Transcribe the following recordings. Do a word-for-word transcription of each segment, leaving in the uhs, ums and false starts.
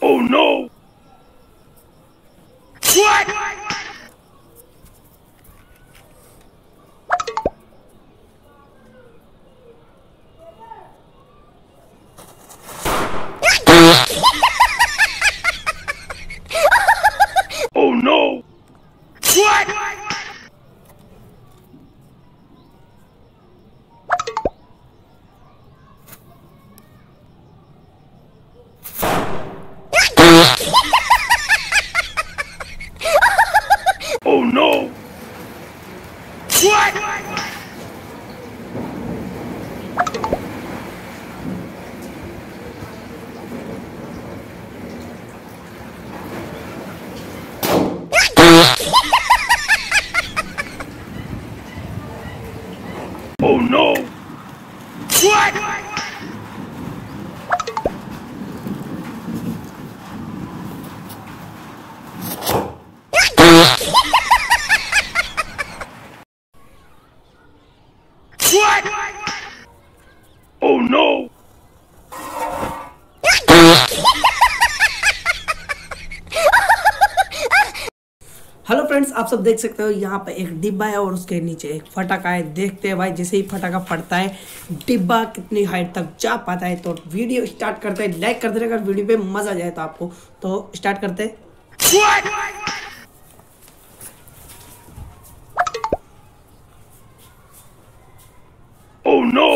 Oh no! What? Oh no! What? Oh no! What? Oh no! What? What? Oh no! Hello friends, आप सब देख सकते हो यहाँ पे एक डिब्बा है और उसके नीचे एक फटाका है। देखते हैं भाई, जैसे ही फटाका फटता है डिब्बा कितनी हाइट तक जा पाता है। तो वीडियो स्टार्ट करते हैं। लाइक कर देना अगर वीडियो पे मजा जाए तो आपको। तो स्टार्ट करते हैं। Oh no!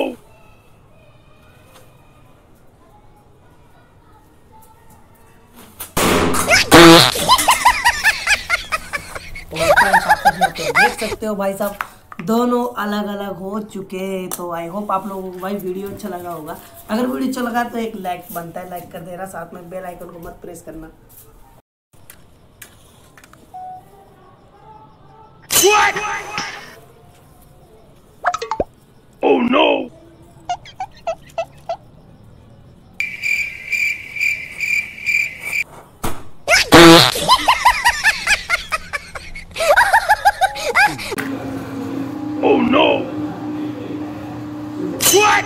देख सकते हो भाई साहब, दोनों अलग अलग हो चुके हैं। तो आई होप आप लोगों को भाई वीडियो अच्छा लगा होगा। अगर वीडियो अच्छा लगा तो एक लाइक बनता है, लाइक कर देना, साथ में बेल आइकन को मत प्रेस करना। What? Oh no! Oh no! What?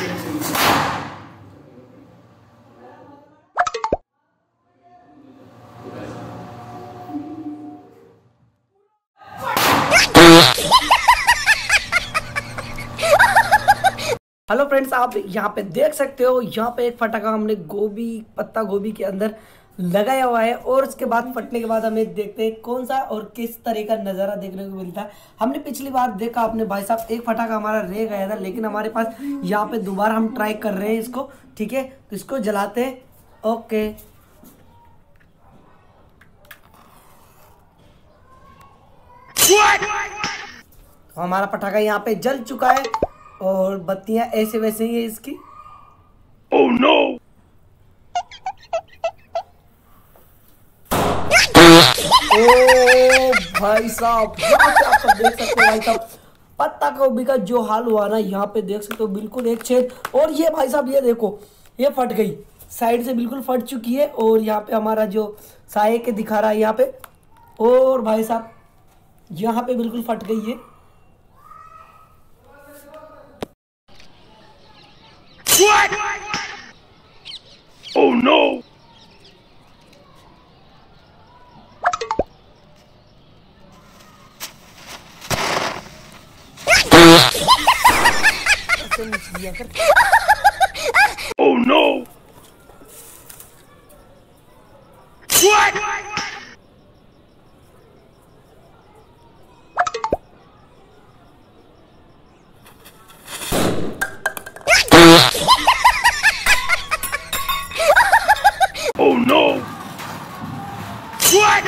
Hello friends, आप यहाँ पे देख सकते हो, यहाँ पे एक फटाका हमने गोभी पत्ता गोभी के अंदर लगाया हुआ है। और उसके बाद फटने के बाद हमें देखते हैं कौन सा और किस तरह का नज़ारा देखने को मिलता है। हमने पिछली बार देखा आपने भाई साहब, एक फटाका हमारा रह गया था, लेकिन हमारे पास यहाँ पे दोबारा हम ट्राई कर रहे हैं इसको। ठीक है, तो इसको जलाते हैं। ओके, तो हमारा पटाखा यहाँ पे जल चुका है और बत्तियां ऐसे वैसे ही है इसकी। Oh no! ओ भाई साहब, यहाँ पे आप सब देख सकते हो भाई साहब, पत्ता गोभी का जो हाल हुआ ना, यहाँ पे देख सकते हो बिल्कुल एक छेद। और ये भाई साहब ये देखो, ये फट गई, साइड से बिल्कुल फट चुकी है। और यहाँ पे हमारा जो साये के दिखा रहा है यहाँ पे, और भाई साहब यहाँ पे बिल्कुल फट गई है। What? Oh no! Oh no! What? Oh no! What?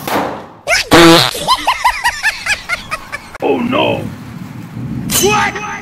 Oh no! What?